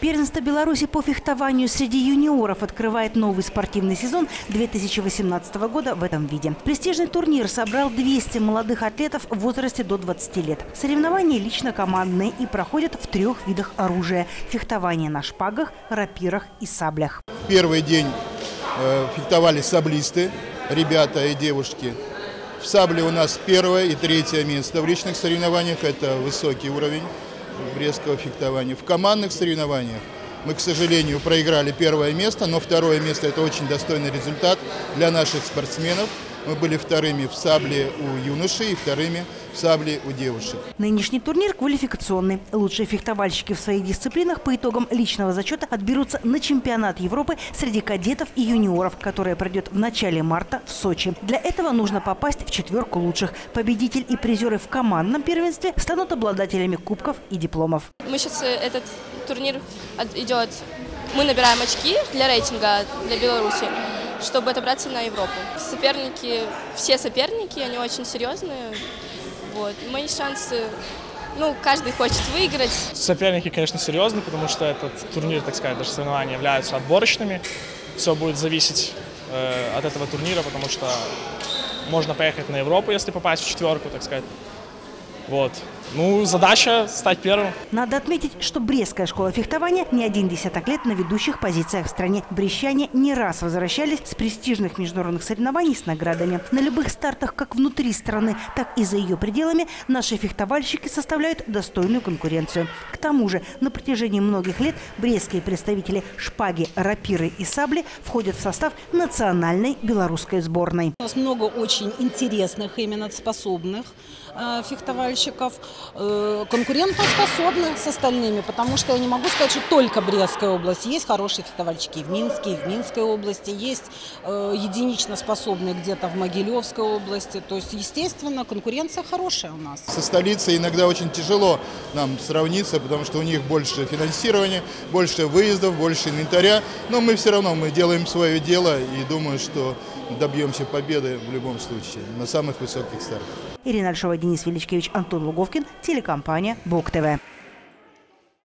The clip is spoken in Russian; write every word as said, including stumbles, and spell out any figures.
Первенство Беларуси по фехтованию среди юниоров открывает новый спортивный сезон две тысячи восемнадцатого года в этом виде. Престижный турнир собрал двести молодых атлетов в возрасте до двадцати лет. Соревнования лично-командные и проходят в трех видах оружия – фехтование на шпагах, рапирах и саблях. В первый день э, фехтовали саблисты, ребята и девушки. В сабле у нас первое и третье место в личных соревнованиях. Это высокий уровень брестского фехтования. В командных соревнованиях мы, к сожалению, проиграли первое место, но второе место – это очень достойный результат для наших спортсменов. Мы были вторыми в сабле у юношей и вторыми в сабле у девушек. Нынешний турнир квалификационный. Лучшие фехтовальщики в своих дисциплинах по итогам личного зачета отберутся на чемпионат Европы среди кадетов и юниоров, который пройдет в начале марта в Сочи. Для этого нужно попасть в четверку лучших. Победитель и призеры в командном первенстве станут обладателями кубков и дипломов. Мы сейчас этот турнир идет, мы набираем очки для рейтинга для Беларуси, чтобы отобраться на Европу. Соперники, все соперники, они очень серьезные. Вот. Мои шансы, ну, каждый хочет выиграть. Соперники, конечно, серьезные, потому что этот турнир, так сказать, даже соревнования являются отборочными. Все будет зависеть э, от этого турнира, потому что можно поехать на Европу, если попасть в четверку, так сказать. Вот. Ну, задача стать первым. Надо отметить, что Брестская школа фехтования не один десяток лет на ведущих позициях в стране. Брестчане не раз возвращались с престижных международных соревнований с наградами. На любых стартах как внутри страны, так и за ее пределами наши фехтовальщики составляют достойную конкуренцию. К тому же на протяжении многих лет брестские представители шпаги, рапиры и сабли входят в состав национальной белорусской сборной. У нас много очень интересных, именно способных э, фехтовальщиков. Конкурентоспособны с остальными, потому что я не могу сказать, что только Брестская область. Есть хорошие фехтовальщики и в Минске, и в Минской области, есть э, единично способные где-то в Могилевской области. То есть, естественно, конкуренция хорошая у нас. Со столицей иногда очень тяжело нам сравниться, потому что у них больше финансирования, больше выездов, больше инвентаря. Но мы все равно мы делаем свое дело и думаю, что добьемся победы в любом случае на самых высоких стартах. Ирина Альшова, Денис Величкевич, Антон Луговкин, телекомпания БОК ТВ.